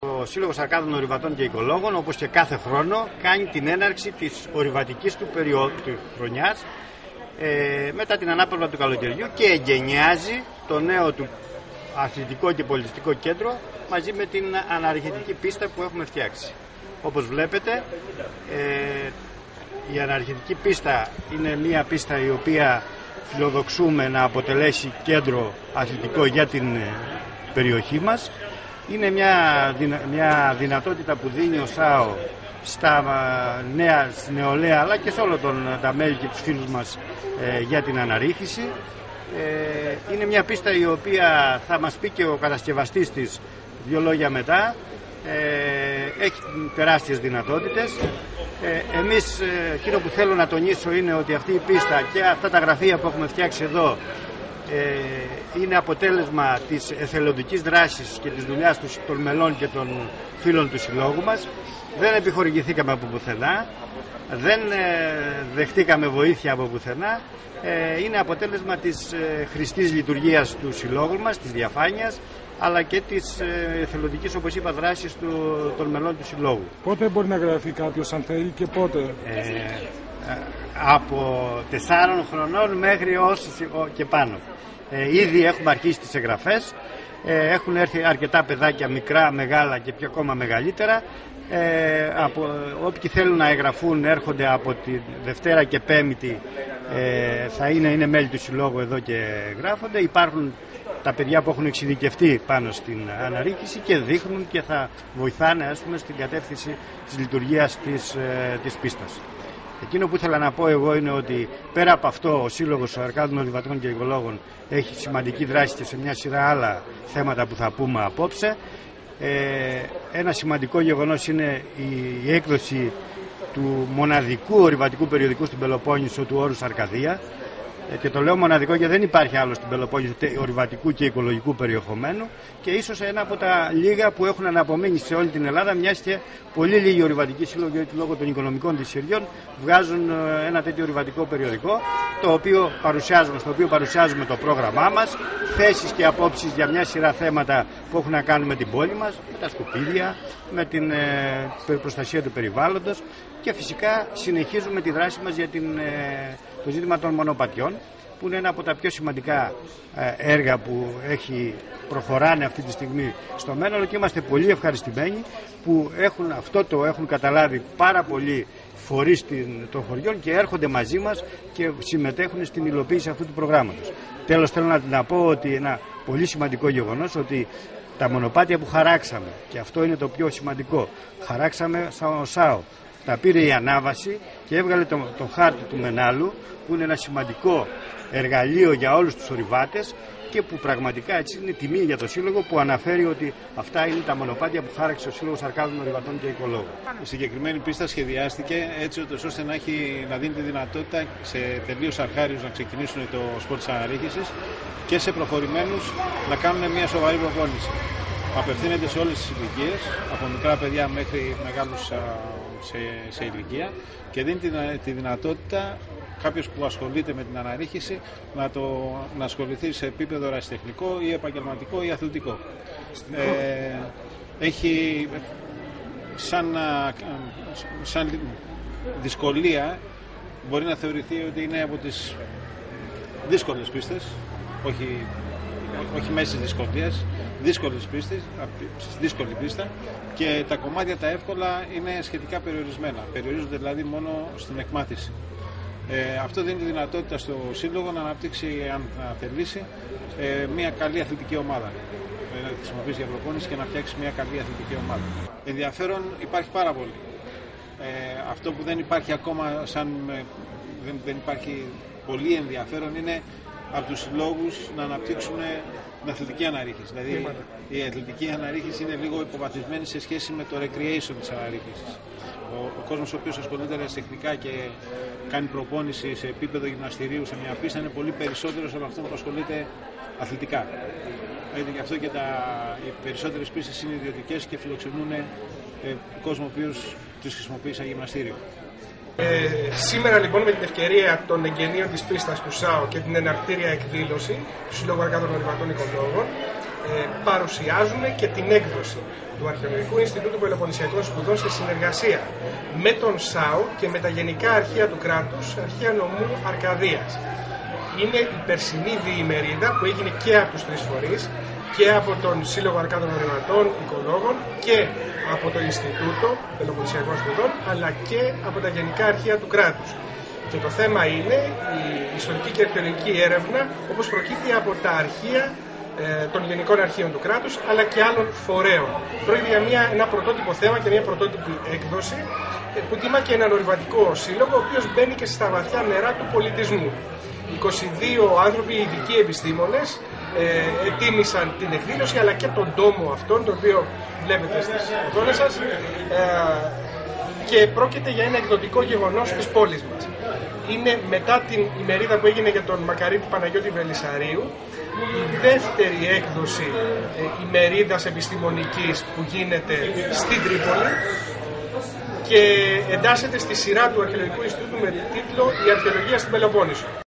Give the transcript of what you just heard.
Ο Σύλλογος Αρκάδων Ορειβατών και Οικολόγων, όπως και κάθε χρόνο, κάνει την έναρξη της ορειβατικής του περίοδου χρονιάς μετά την ανάπαυλα του καλοκαιριού και εγκαινιάζει το νέο του αθλητικό και πολιτιστικό κέντρο μαζί με την αναρριχητική πίστα που έχουμε φτιάξει. Όπως βλέπετε, η αναρριχητική πίστα είναι μια πίστα η οποία φιλοδοξούμε να αποτελέσει κέντρο αθλητικό για την περιοχή μας. Είναι μια δυνατότητα που δίνει ο ΣΑΟ στα νεολαία αλλά και σε όλο τα μέλη και τους φίλους μας για την αναρρίχηση. Είναι μια πίστα η οποία θα μας πει και ο κατασκευαστής της δύο λόγια μετά. Έχει τεράστιες δυνατότητες. Εμείς, εκείνο που θέλω να τονίσω είναι ότι αυτή η πίστα και αυτά τα γραφεία που έχουμε φτιάξει εδώ είναι αποτέλεσμα της εθελοντικής δράσης και της δουλειάς των μελών και των φίλων του συλλόγου μας. Δεν επιχορηγηθήκαμε από πουθενά, δεν δεχτήκαμε βοήθεια από πουθενά. Είναι αποτέλεσμα της χρηστής λειτουργίας του συλλόγου μας, της διαφάνειας, αλλά και της εθελοντικής, όπως είπα, δράσης των μελών του συλλόγου. Πότε μπορεί να γραφεί κάποιος αν θέλει και πότε? Από 4 χρονών μέχρι όσοι και πάνω. Ήδη έχουμε αρχίσει τις εγγραφές. Έχουν έρθει αρκετά παιδάκια, μικρά, μεγάλα και πιο ακόμα μεγαλύτερα. Όποιοι θέλουν να εγγραφούν έρχονται από τη Δευτέρα και Πέμπτη, θα είναι μέλη του συλλόγου εδώ και γράφονται. Υπάρχουν τα παιδιά που έχουν εξειδικευτεί πάνω στην αναρρίχηση και δείχνουν και θα βοηθάνε, ας πούμε, στην κατεύθυνση της λειτουργίας της πίστας. Εκείνο που ήθελα να πω εγώ είναι ότι πέρα από αυτό ο Σύλλογος Αρκάδων Ορειβατών και Οικολόγων έχει σημαντική δράση και σε μια σειρά άλλα θέματα που θα πούμε απόψε. Ένα σημαντικό γεγονός είναι η έκδοση του μοναδικού ορειβατικού περιοδικού στην Πελοπόννησο του όρους Αρκαδία. Και το λέω μοναδικό γιατί δεν υπάρχει άλλο στην Πελοπόννησο ορειβατικού και οικολογικού περιεχομένου και ίσως ένα από τα λίγα που έχουν αναπομείνει σε όλη την Ελλάδα, μιας και πολύ λίγοι ορειβατικοί σύλλογοι λόγω των οικονομικών δυσχεριών βγάζουν ένα τέτοιο ορειβατικό περιοδικό, στο οποίο παρουσιάζουμε το πρόγραμμά μας, θέσεις και απόψεις για μια σειρά θέματα που έχουν να κάνουν με την πόλη μας, με τα σκουπίδια, με την προστασία του περιβάλλοντος και φυσικά συνεχίζουμε τη δράση μας για το ζήτημα των μονοπατιών, που είναι ένα από τα πιο σημαντικά έργα που προχωράνε αυτή τη στιγμή στο μέλλον και είμαστε πολύ ευχαριστημένοι που έχουν καταλάβει πάρα πολλοί φορείς των χωριών και έρχονται μαζί μας και συμμετέχουν στην υλοποίηση αυτού του προγράμματος. Τέλος, θέλω να πω ότι ένα πολύ σημαντικό γεγονός ότι τα μονοπάτια που χαράξαμε, και αυτό είναι το πιο σημαντικό, χαράξαμε σαν ΣΑΟ. Τα πήρε η Ανάβαση και έβγαλε το χάρτη του Μενάλου, που είναι ένα σημαντικό εργαλείο για όλους τους ορειβάτες και που πραγματικά έτσι είναι τιμή για το Σύλλογο, που αναφέρει ότι αυτά είναι τα μονοπάτια που χάραξε ο Σύλλογος Αρκάδων Ορειβατών και Οικολόγων. Η συγκεκριμένη πίστα σχεδιάστηκε έτσι ώστε να δίνει τη δυνατότητα σε τελείως αρχάριους να ξεκινήσουν το σπορ της αναρρίχησης και σε προχωρημένους να κάνουν μια σοβαρή προπόνηση. Απευθύνεται σε όλες τις ηλικίες, από μικρά παιδιά μέχρι μεγάλους σε ηλικία, και δίνει τη δυνατότητα κάποιος που ασχολείται με την αναρρίχηση να ασχοληθεί σε επίπεδο ερασιτεχνικό ή επαγγελματικό ή αθλητικό. Έχει σαν δυσκολία, μπορεί να θεωρηθεί ότι είναι από τις δύσκολες πίστες, όχι μέσης δυσκολίας, δύσκολες πίστες, δύσκολη πίστα, και τα κομμάτια τα εύκολα είναι σχετικά περιορισμένα. Περιορίζονται δηλαδή μόνο στην εκμάθηση. Αυτό δίνει τη δυνατότητα στο Σύλλογο να αναπτύξει, αν θελήσει, μια καλή αθλητική ομάδα. Να χρησιμοποιήσει για προπόνηση και να φτιάξει μια καλή αθλητική ομάδα. Ενδιαφέρον υπάρχει πάρα πολύ. Αυτό που δεν υπάρχει ακόμα, δεν υπάρχει πολύ ενδιαφέρον, είναι από τους συλλόγους να αναπτύξουν την αθλητική αναρρίχηση. Δηλαδή η αθλητική αναρρίχηση είναι λίγο υποβαθμισμένη σε σχέση με το recreation της αναρρίχησης. Ο κόσμος ο οποίος ασχολείται ερασιτεχνικά και κάνει προπόνηση σε επίπεδο γυμναστηρίου σε μια πίστα είναι πολύ περισσότερος από αυτό που ασχολείται αθλητικά. Γι' αυτό και οι περισσότερες πίστες είναι ιδιωτικές και φιλοξενούν κόσμο ο οποίος τις χρησιμοποιεί σαν γυμναστήριο. Σήμερα λοιπόν, με την ευκαιρία των εγγενείων της πίστας του ΣΑΟ και την εναρκτήρια εκδήλωση του Συλλόγου Αρκάδων Ορειβατών Οικολόγων, παρουσιάζουμε και την έκδοση του Αρχαιολογικού Ινστιτούτου Πελοποννησιακών Σπουδών σε συνεργασία με τον ΣΑΟ και με τα Γενικά Αρχεία του Κράτους, Αρχεία Νομού Αρκαδίας. Είναι η περσινή διημερίδα που έγινε και από τους τρεις φορείς, και από τον Σύλλογο Αρκάδων Ορειβατών, Οικολόγων, και από το Ινστιτούτο Πελοποννησιακών Σπουδών, αλλά και από τα Γενικά Αρχεία του Κράτους. Και το θέμα είναι η ιστορική και αρχαιολογική έρευνα, όπως προκύπτει από τα αρχεία των Γενικών Αρχείων του κράτους, αλλά και άλλων φορέων. Πρόκειται για ένα πρωτότυπο θέμα και μια πρωτότυπη έκδοση που τιμά και έναν ορειβατικό σύλλογο, ο οποίος μπαίνει και στα βαθιά νερά του πολιτισμού. 22 άνθρωποι, ειδικοί επιστήμονες, ετοίμησαν την εκδήλωση, αλλά και τον τόμο αυτόν, τον οποίο βλέπετε στις οθόνες σας, και πρόκειται για ένα εκδοτικό γεγονός της πόλης μας. Είναι μετά την ημερίδα που έγινε για τον Μακαρίτη Παναγιώτη Βελισσαρίου, η δεύτερη έκδοση ημερίδας επιστημονικής που γίνεται στην Τρίπολη και εντάσσεται στη σειρά του Αρχαιολογικού Ινστιτούτου με τίτλο «Η Αρχαιολογία στην Πελοπόννησο».